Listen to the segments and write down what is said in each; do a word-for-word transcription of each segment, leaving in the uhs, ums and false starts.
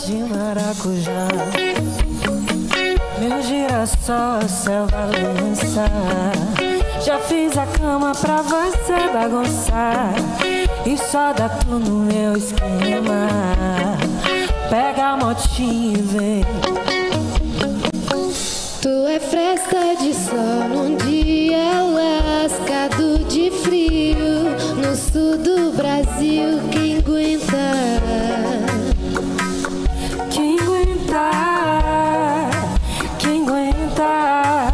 de maracujá. Meu girassol, céu balança. Já fiz a cama pra você bagunçar. E só dá tu no meu esquema. Pega a motinha e vem. Tu é fresca de sol num dia lascado de frio. No sul do Brasil, quem aguenta? Quem aguenta? Quem aguenta?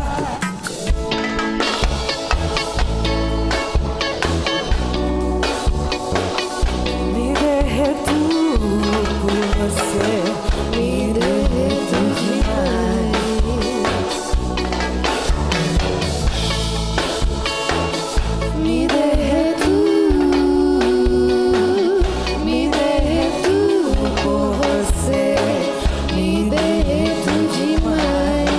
Me derreto por você. Me derreto demais. Me derreto, me derreto por você. Me derreto demais.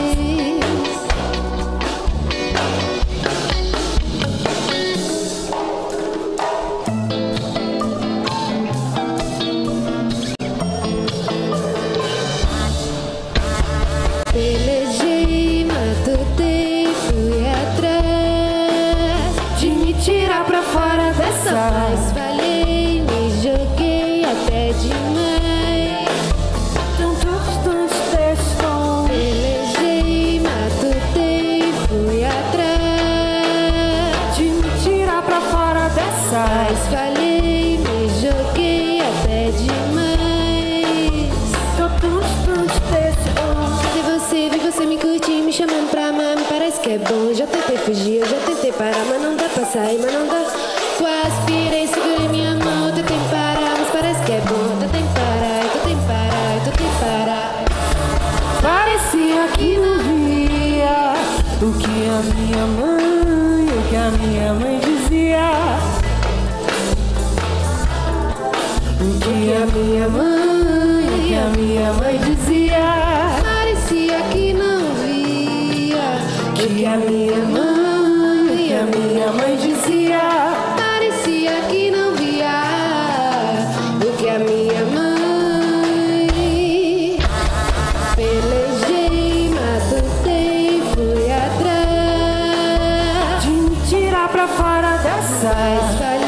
Pelejei, matutei, fui atrás de me tirar pra fora dessa paz. Falhei, me joguei até demais. Tantos, tantos textos. Pelejei, matutei, fui atrás De me tirar pra fora dessa. mas falhei, me joguei até demais. Tantos, tantos textos. Cadê você? Vi você me curtir, me chamando pra amar, me parece que é bom. Eu já tentei fugir, eu já tentei parar, mas não dá pra sair, mas não dá. Quase pirei, segurei minha mão, eu tentei parar, mas parece que é bom. Eu tentei parar, eu tentei parar, eu tentei parar. Parecia que não via o que a minha mãe, o que a minha mãe dizia. O que a minha mãe, o que a minha mãe dizia. Parecia que não via O que a minha mãe, o que a minha mãe dizia. Parecia que não via o que a minha mãe. Pelejei, matutei, fui atrás De me tirar pra fora dessa. mas falhei.